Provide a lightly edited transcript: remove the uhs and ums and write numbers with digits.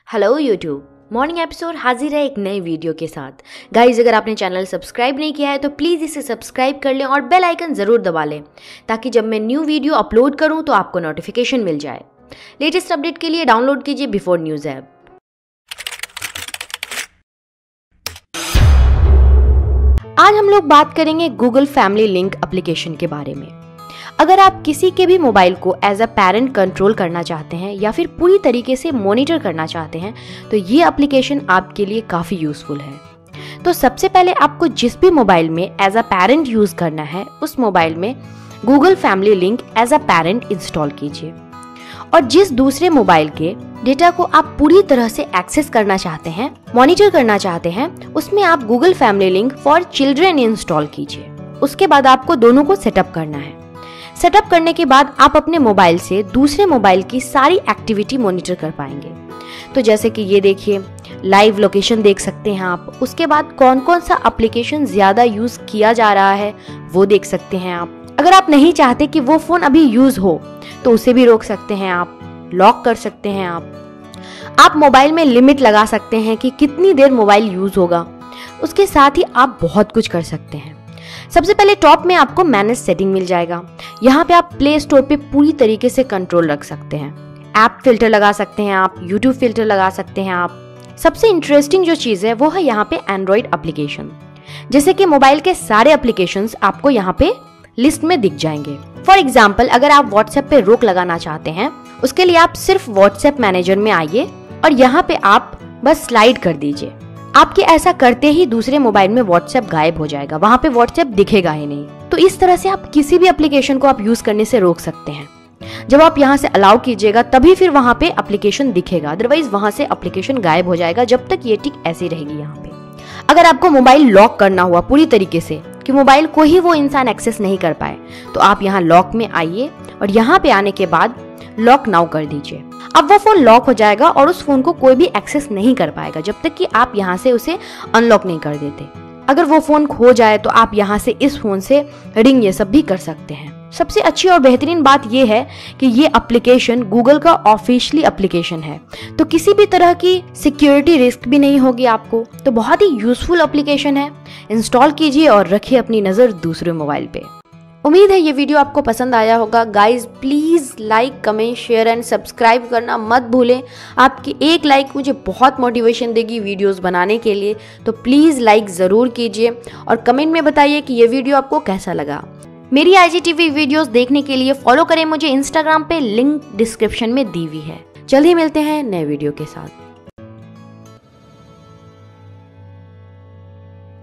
Hello YouTube, morning episode हाजिर है एक नए वीडियो के साथ। गाइज, अगर आपने चैनल सब्सक्राइब नहीं किया है तो प्लीज़ इसे सब्सक्राइब कर लें और बेल आइकन ज़रूर दबा लें ताकि जब मैं न्यू वीडियो अपलोड करूं तो आपको नोटिफिकेशन मिल जाए। लेटेस्ट अपडेट के लिए डाउनलोड कीजिए बिफोर न्यूज़ ऐप। आज हम लोग बात करेंगे गूगल फैमिली लिंक एप्लीकेशन के बारे में। अगर आप किसी के भी मोबाइल को एज अ पेरेंट कंट्रोल करना चाहते हैं या फिर पूरी तरीके से मॉनिटर करना चाहते हैं तो ये एप्लीकेशन आपके लिए काफ़ी यूज़फुल है। तो सबसे पहले आपको जिस भी मोबाइल में एज अ पेरेंट यूज़ करना है उस मोबाइल में Google family link as a parent install कीजिए, और जिस दूसरे मोबाइल के डेटा को आप पूरी तरह से एक्सेस करना चाहते हैं, मॉनिटर करना चाहते हैं, उसमें आप Google family link for children install कीजिए। उसके बाद आपको दोनों को सेटअप करना है। सेटअप करने के बाद आप अपने मोबाइल से दूसरे मोबाइल की सारी एक्टिविटी मॉनिटर कर पाएंगे। तो जैसे कि ये देखिए, लाइव लोकेशन देख सकते हैं आप। उसके बाद कौन कौन सा एप्लीकेशन ज़्यादा यूज़ किया जा रहा है वो देख सकते हैं आप। अगर आप नहीं चाहते कि वो फ़ोन अभी यूज़ हो तो उसे भी रोक सकते हैं आप, लॉक कर सकते हैं आप मोबाइल में लिमिट लगा सकते हैं कि कितनी देर मोबाइल यूज़ होगा। उसके साथ ही आप बहुत कुछ कर सकते हैं। सबसे पहले टॉप में आपको मैनेज सेटिंग मिल जाएगा। यहाँ पे आप प्ले स्टोर पे पूरी तरीके से कंट्रोल रख सकते हैं। ऐप फिल्टर लगा सकते हैं आप, यूट्यूब फिल्टर लगा सकते हैं आप। सबसे इंटरेस्टिंग जो चीज़ है वो है यहाँ पे एंड्रॉइड एप्लीकेशन। जैसे कि मोबाइल के सारे एप्लीकेशंस आपको यहाँ पे लिस्ट में दिख जाएंगे। फॉर एग्जाम्पल, अगर आप व्हाट्सएप पे रोक लगाना चाहते हैं उसके लिए आप सिर्फ व्हाट्सएप मैनेजर में आइए और यहाँ पे आप बस स्लाइड कर दीजिए। आपके ऐसा करते ही दूसरे मोबाइल में व्हाट्सएप गायब हो जाएगा, वहां पे व्हाट्सएप दिखेगा ही नहीं। तो इस तरह से आप किसी भी एप्लीकेशन को आप यूज करने से रोक सकते हैं। जब आप यहाँ से अलाउ कीजिएगा तभी फिर वहां पे एप्लीकेशन दिखेगा, अदरवाइज वहां से एप्लीकेशन गायब हो जाएगा जब तक ये टिक ऐसी रहेगी यहाँ पे। अगर आपको मोबाइल लॉक करना हुआ पूरी तरीके से कि मोबाइल को ही वो इंसान एक्सेस नहीं कर पाए तो आप यहाँ लॉक में आइए और यहाँ पे आने के बाद लॉक नाउ कर दीजिए। अब वो फोन लॉक हो जाएगा और उस फोन को कोई भी एक्सेस नहीं कर पाएगा जब तक कि आप यहाँ से उसे अनलॉक नहीं कर देते। अगर वो फोन खो जाए तो आप यहाँ से इस फोन से रिंग ये सब भी कर सकते हैं। सबसे अच्छी और बेहतरीन बात ये है कि ये एप्लीकेशन गूगल का ऑफिशियली एप्लीकेशन है, तो किसी भी तरह की सिक्योरिटी रिस्क भी नहीं होगी आपको। तो बहुत ही यूजफुल एप्लीकेशन है। इंस्टॉल कीजिए और रखिए अपनी नज़र दूसरे मोबाइल पे। उम्मीद है ये वीडियो आपको पसंद आया होगा। Guys, please like, comment, share and subscribe करना मत भूलें। आपकी एक लाइक मुझे बहुत मोटिवेशन देगी वीडियोस बनाने के लिए, तो प्लीज़ लाइक ज़रूर कीजिए और कमेंट में बताइए कि ये वीडियो आपको कैसा लगा। मेरी IGTV वीडियोस देखने के लिए फॉलो करें मुझे इंस्टाग्राम पे, लिंक डिस्क्रिप्शन में दी हुई है। जल्द ही मिलते हैं नए वीडियो के साथ।